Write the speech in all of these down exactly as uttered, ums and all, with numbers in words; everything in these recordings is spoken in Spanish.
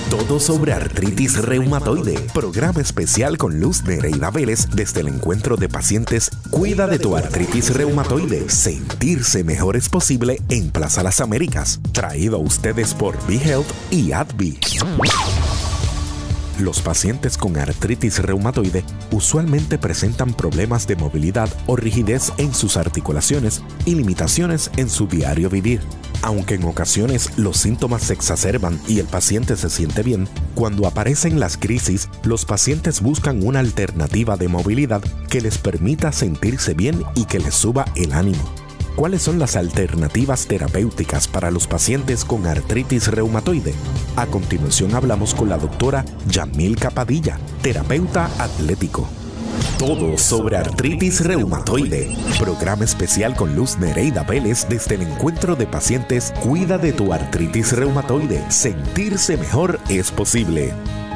Todo sobre artritis reumatoide. Programa especial con Luz Nereida Vélez desde el encuentro de pacientes Cuida de tu artritis reumatoide. Sentirse mejor es posible en Plaza Las Américas. Traído a ustedes por B-Health y A D V I. Los pacientes con artritis reumatoide usualmente presentan problemas de movilidad o rigidez en sus articulaciones y limitaciones en su diario vivir. Aunque en ocasiones los síntomas se exacerban y el paciente se siente bien, cuando aparecen las crisis, los pacientes buscan una alternativa de movilidad que les permita sentirse bien y que les suba el ánimo. ¿Cuáles son las alternativas terapéuticas para los pacientes con artritis reumatoide? A continuación hablamos con la doctora Yamilka Padilla, terapeuta atlético. Todo sobre artritis reumatoide. Programa especial con Luz Nereida Vélez desde el encuentro de pacientes Cuida de tu artritis reumatoide. Sentirse mejor es posible.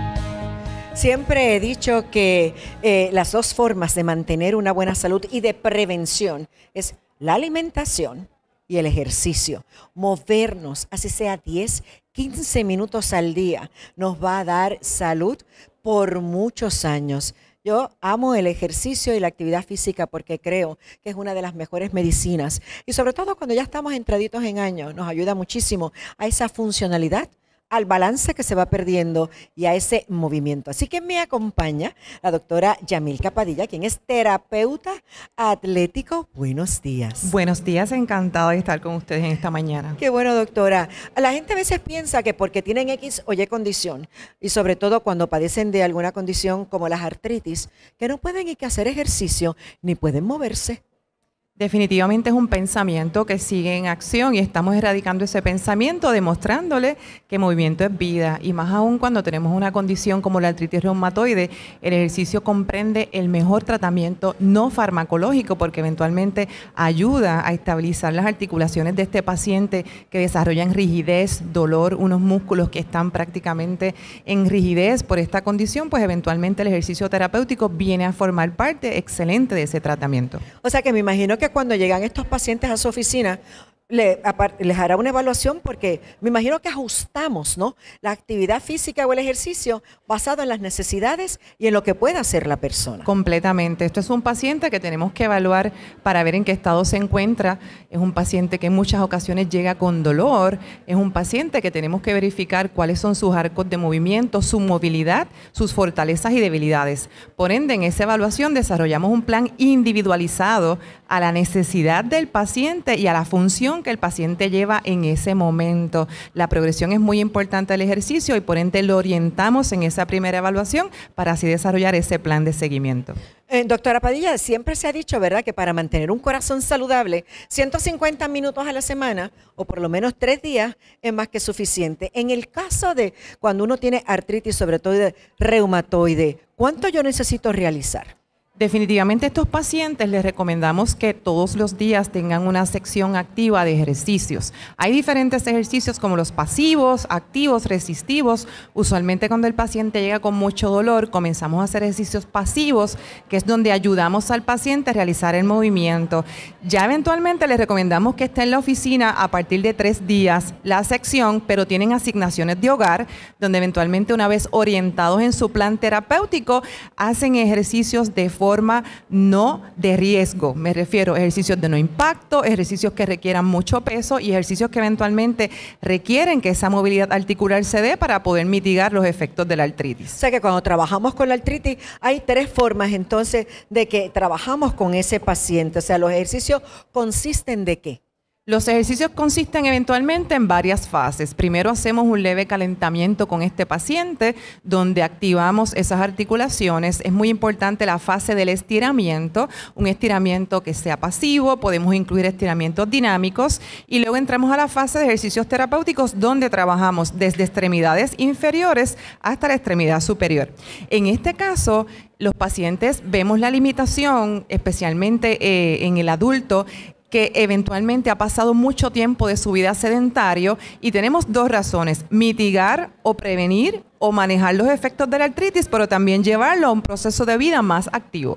Siempre he dicho que eh, las dos formas de mantener una buena salud y de prevención es la alimentación y el ejercicio. Movernos, así sea diez, quince minutos al día, nos va a dar salud por muchos años. Yo amo el ejercicio y la actividad física porque creo que es una de las mejores medicinas. Y sobre todo cuando ya estamos entraditos en años, nos ayuda muchísimo a esa funcionalidad, al balance que se va perdiendo y a ese movimiento. Así que me acompaña la doctora Yamilka Padilla, quien es terapeuta atlético. Buenos días. Buenos días, encantada de estar con ustedes en esta mañana. Qué bueno, doctora. La gente a veces piensa que porque tienen X o Y condición, y sobre todo cuando padecen de alguna condición como las artritis, que no pueden ir que hacer ejercicio ni pueden moverse. Definitivamente es un pensamiento que sigue en acción y estamos erradicando ese pensamiento, demostrándole que movimiento es vida. Y más aún cuando tenemos una condición como la artritis reumatoide, el ejercicio comprende el mejor tratamiento no farmacológico porque eventualmente ayuda a estabilizar las articulaciones de este paciente que desarrollan rigidez, dolor, unos músculos que están prácticamente en rigidez por esta condición, pues eventualmente el ejercicio terapéutico viene a formar parte excelente de ese tratamiento. O sea que me imagino que cuando llegan estos pacientes a su oficina, le, les hará una evaluación porque me imagino que ajustamos, ¿no?, la actividad física o el ejercicio basado en las necesidades y en lo que pueda hacer la persona. Completamente. Esto es un paciente que tenemos que evaluar para ver en qué estado se encuentra. Es un paciente que en muchas ocasiones llega con dolor. Es un paciente que tenemos que verificar cuáles son sus arcos de movimiento, su movilidad, sus fortalezas y debilidades. Por ende, en esa evaluación desarrollamos un plan individualizado a la necesidad del paciente y a la función que el paciente lleva en ese momento. La progresión es muy importante del ejercicio y por ende lo orientamos en esa primera evaluación para así desarrollar ese plan de seguimiento. Eh, doctora Padilla, siempre se ha dicho, ¿verdad?, que para mantener un corazón saludable, ciento cincuenta minutos a la semana o por lo menos tres días es más que suficiente. En el caso de cuando uno tiene artritis, sobre todo de reumatoide, ¿cuánto yo necesito realizar? Definitivamente a estos pacientes les recomendamos que todos los días tengan una sección activa de ejercicios. Hay diferentes ejercicios como los pasivos, activos, resistivos. Usualmente cuando el paciente llega con mucho dolor, comenzamos a hacer ejercicios pasivos, que es donde ayudamos al paciente a realizar el movimiento. Ya eventualmente les recomendamos que esté en la oficina a partir de tres días la sección, pero tienen asignaciones de hogar, donde eventualmente una vez orientados en su plan terapéutico, hacen ejercicios de forma forma no de riesgo. Me refiero a ejercicios de no impacto, ejercicios que requieran mucho peso y ejercicios que eventualmente requieren que esa movilidad articular se dé para poder mitigar los efectos de la artritis. O sea que cuando trabajamos con la artritis hay tres formas entonces de que trabajamos con ese paciente. O sea, los ejercicios consisten de ¿qué? Los ejercicios consisten eventualmente en varias fases. Primero hacemos un leve calentamiento con este paciente donde activamos esas articulaciones. Es muy importante la fase del estiramiento, un estiramiento que sea pasivo, podemos incluir estiramientos dinámicos y luego entramos a la fase de ejercicios terapéuticos donde trabajamos desde extremidades inferiores hasta la extremidad superior. En este caso, los pacientes vemos la limitación, especialmente eh, en el adulto, que eventualmente ha pasado mucho tiempo de su vida sedentario y tenemos dos razones, mitigar o prevenir o manejar los efectos de la artritis, pero también llevarlo a un proceso de vida más activo.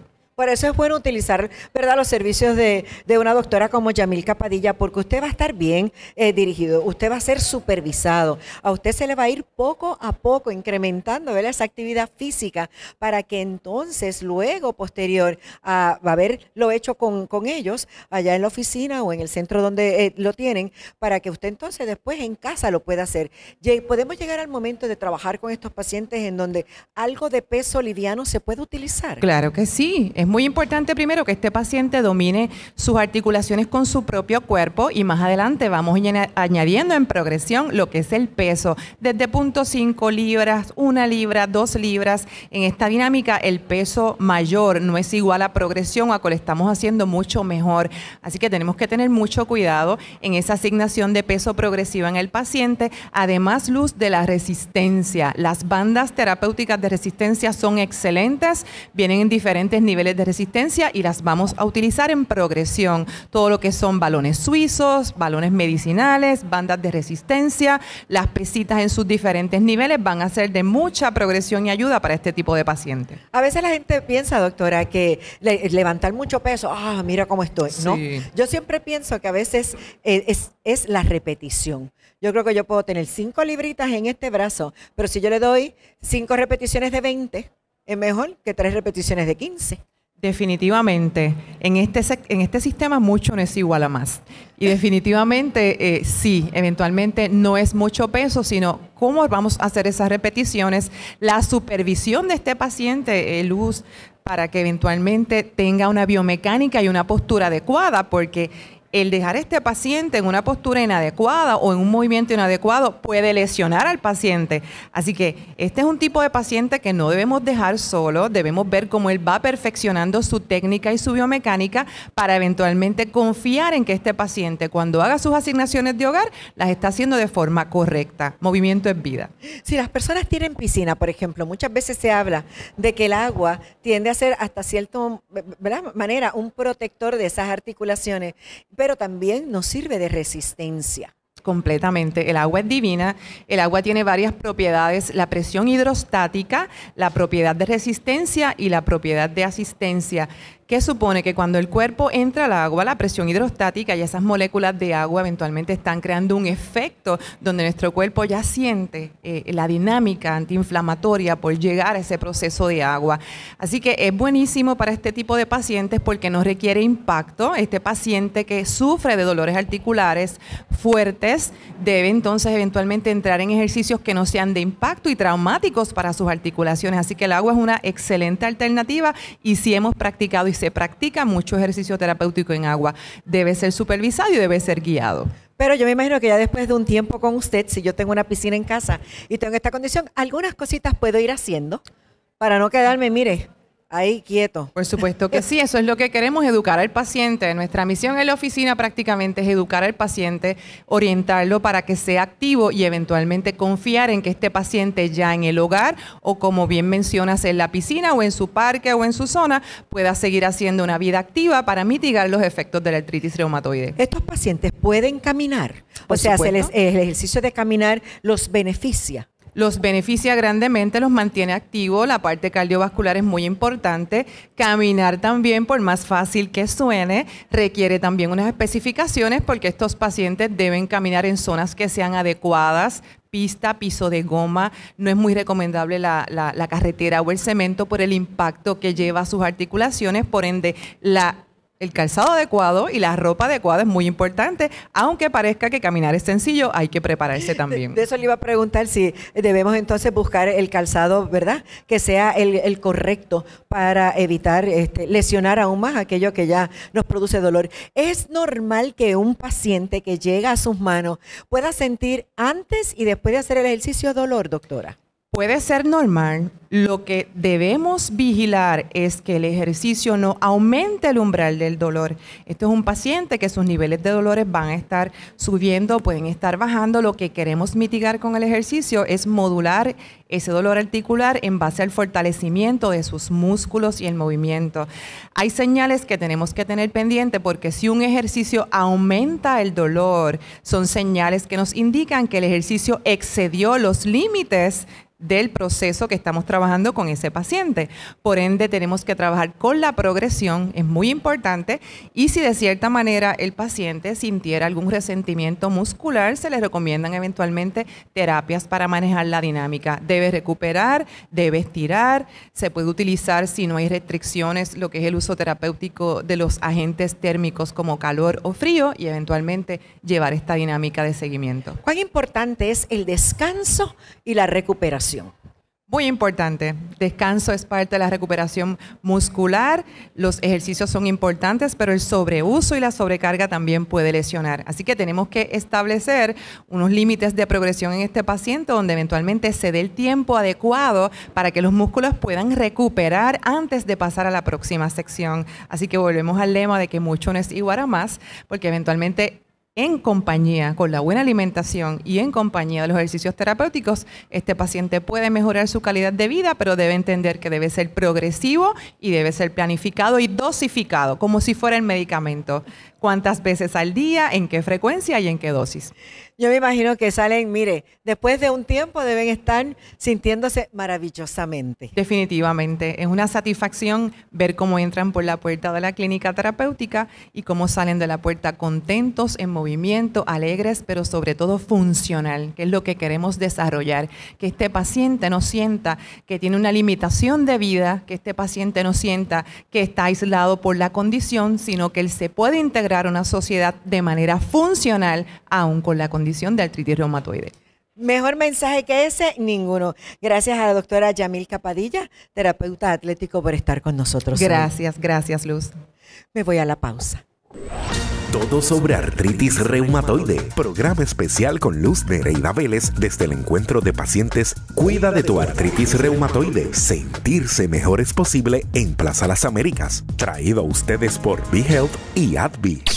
Por eso es bueno utilizar, ¿verdad?, los servicios de, de una doctora como Yamilka Padilla, porque usted va a estar bien eh, dirigido, usted va a ser supervisado, a usted se le va a ir poco a poco incrementando, ¿verdad?, esa actividad física para que entonces luego, posterior, a haberlo hecho con, con ellos allá en la oficina o en el centro donde eh, lo tienen, para que usted entonces después en casa lo pueda hacer. Podemos llegar al momento de trabajar con estos pacientes en donde algo de peso liviano se puede utilizar. Claro que sí. Es muy importante primero que este paciente domine sus articulaciones con su propio cuerpo y más adelante vamos añadiendo en progresión lo que es el peso. Desde punto cinco libras, una libra, dos libras. En esta dinámica el peso mayor no es igual a progresión, a que lo estamos haciendo mucho mejor. Así que tenemos que tener mucho cuidado en esa asignación de peso progresiva en el paciente. Además, Luz, de la resistencia. Las bandas terapéuticas de resistencia son excelentes, vienen en diferentes niveles de resistencia y las vamos a utilizar en progresión. Todo lo que son balones suizos, balones medicinales, bandas de resistencia, las pesitas en sus diferentes niveles van a ser de mucha progresión y ayuda para este tipo de pacientes. A veces la gente piensa, doctora, que le, levantar mucho peso, ah, mira cómo estoy, ¿no? Sí. Yo siempre pienso que a veces eh, es, es la repetición. Yo creo que yo puedo tener cinco libritas en este brazo, pero si yo le doy cinco repeticiones de veinte, es mejor que tres repeticiones de quince. Definitivamente, en este, en este sistema mucho no es igual a más. Y definitivamente eh, sí, eventualmente no es mucho peso, sino cómo vamos a hacer esas repeticiones, la supervisión de este paciente, eh, Luz, para que eventualmente tenga una biomecánica y una postura adecuada, porque el dejar a este paciente en una postura inadecuada o en un movimiento inadecuado puede lesionar al paciente. Así que este es un tipo de paciente que no debemos dejar solo, debemos ver cómo él va perfeccionando su técnica y su biomecánica para eventualmente confiar en que este paciente, cuando haga sus asignaciones de hogar, las está haciendo de forma correcta. Movimiento es vida. Si las personas tienen piscina, por ejemplo, muchas veces se habla de que el agua tiende a ser hasta cierta manera un protector de esas articulaciones, pero también nos sirve de resistencia. Completamente. El agua es divina. El agua tiene varias propiedades. La presión hidrostática, la propiedad de resistencia y la propiedad de asistencia. ¿Qué supone? Que cuando el cuerpo entra al agua, la presión hidrostática y esas moléculas de agua eventualmente están creando un efecto donde nuestro cuerpo ya siente eh, la dinámica antiinflamatoria por llegar a ese proceso de agua. Así que es buenísimo para este tipo de pacientes porque no requiere impacto. Este paciente que sufre de dolores articulares fuertes debe entonces eventualmente entrar en ejercicios que no sean de impacto y traumáticos para sus articulaciones. Así que el agua es una excelente alternativa y si hemos practicado y se practica mucho ejercicio terapéutico en agua, debe ser supervisado y debe ser guiado. Pero yo me imagino que ya después de un tiempo con usted, si yo tengo una piscina en casa y tengo esta condición, algunas cositas puedo ir haciendo para no quedarme, mire, ahí quieto. Por supuesto que sí, eso es lo que queremos, educar al paciente. Nuestra misión en la oficina prácticamente es educar al paciente, orientarlo para que sea activo y eventualmente confiar en que este paciente ya en el hogar o como bien mencionas en la piscina o en su parque o en su zona pueda seguir haciendo una vida activa para mitigar los efectos de la artritis reumatoide. ¿Estos pacientes pueden caminar? Por o sea, se supuesto. les, el ejercicio de caminar los beneficia. Los beneficia grandemente, los mantiene activos, la parte cardiovascular es muy importante. Caminar también, por más fácil que suene, requiere también unas especificaciones porque estos pacientes deben caminar en zonas que sean adecuadas, pista, piso de goma. No es muy recomendable la, la, la carretera o el cemento por el impacto que lleva a sus articulaciones, por ende la el calzado adecuado y la ropa adecuada es muy importante, aunque parezca que caminar es sencillo, hay que prepararse también. De, de eso le iba a preguntar si debemos entonces buscar el calzado, ¿verdad? Que sea el, el correcto para evitar este, lesionar aún más aquello que ya nos produce dolor. ¿Es normal que un paciente que llega a sus manos pueda sentir antes y después de hacer el ejercicio dolor, doctora? Puede ser normal. Lo que debemos vigilar es que el ejercicio no aumente el umbral del dolor. Esto es un paciente que sus niveles de dolores van a estar subiendo, pueden estar bajando. Lo que queremos mitigar con el ejercicio es modular ese dolor articular en base al fortalecimiento de sus músculos y el movimiento. Hay señales que tenemos que tener pendiente porque si un ejercicio aumenta el dolor, son señales que nos indican que el ejercicio excedió los límites del proceso que estamos trabajando trabajando con ese paciente. Por ende, tenemos que trabajar con la progresión, es muy importante, y si de cierta manera el paciente sintiera algún resentimiento muscular, se le recomiendan eventualmente terapias para manejar la dinámica. Debe recuperar, debe estirar, se puede utilizar, si no hay restricciones, lo que es el uso terapéutico de los agentes térmicos como calor o frío, y eventualmente llevar esta dinámica de seguimiento. ¿Cuán importante es el descanso y la recuperación? Muy importante. Descanso es parte de la recuperación muscular. Los ejercicios son importantes, pero el sobreuso y la sobrecarga también puede lesionar. Así que tenemos que establecer unos límites de progresión en este paciente donde eventualmente se dé el tiempo adecuado para que los músculos puedan recuperar antes de pasar a la próxima sección. Así que volvemos al lema de que mucho no es igual a más, porque eventualmente en compañía, con la buena alimentación y en compañía de los ejercicios terapéuticos, este paciente puede mejorar su calidad de vida, pero debe entender que debe ser progresivo y debe ser planificado y dosificado, como si fuera el medicamento. ¿Cuántas veces al día, en qué frecuencia y en qué dosis? Yo me imagino que salen, mire, después de un tiempo deben estar sintiéndose maravillosamente. Definitivamente. Es una satisfacción ver cómo entran por la puerta de la clínica terapéutica y cómo salen de la puerta contentos, en movimiento, alegres, pero sobre todo funcional, que es lo que queremos desarrollar. Que este paciente no sienta que tiene una limitación de vida, que este paciente no sienta que está aislado por la condición, sino que él se puede integrar a una sociedad de manera funcional, aún con la condición de artritis reumatoide. Mejor mensaje que ese, ninguno. Gracias a la doctora Yamilka Padilla, terapeuta atlético, por estar con nosotros. Gracias, hoy. gracias Luz. Me voy a la pausa. Todo sobre artritis reumatoide. Programa especial con Luz Nereida Vélez desde el encuentro de pacientes Cuida de tu artritis reumatoide. Sentirse mejor es posible en Plaza Las Américas. Traído a ustedes por B-Health y A D V I.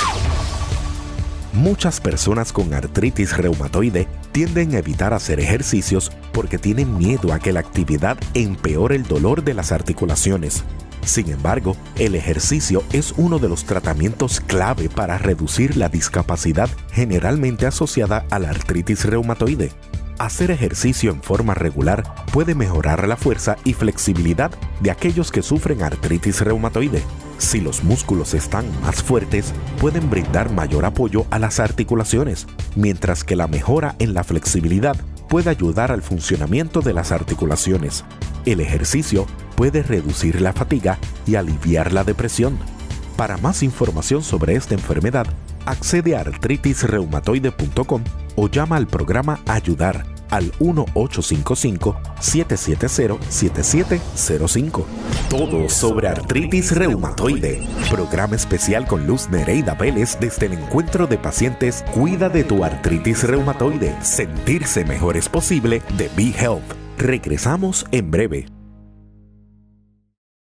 Muchas personas con artritis reumatoide tienden a evitar hacer ejercicios porque tienen miedo a que la actividad empeore el dolor de las articulaciones. Sin embargo, el ejercicio es uno de los tratamientos clave para reducir la discapacidad generalmente asociada a la artritis reumatoide. Hacer ejercicio en forma regular puede mejorar la fuerza y flexibilidad de aquellos que sufren artritis reumatoide. Si los músculos están más fuertes, pueden brindar mayor apoyo a las articulaciones, mientras que la mejora en la flexibilidad puede ayudar al funcionamiento de las articulaciones. El ejercicio puede reducir la fatiga y aliviar la depresión. Para más información sobre esta enfermedad, accede a artritis reumatoide punto com o llama al programa Ayudar al uno ocho cinco cinco, siete siete cero, siete siete cero cinco. Todo sobre artritis reumatoide. Programa especial con Luz Nereida Vélez desde el encuentro de pacientes Cuida de tu artritis reumatoide. Sentirse mejor es posible de B-Health. Regresamos en breve.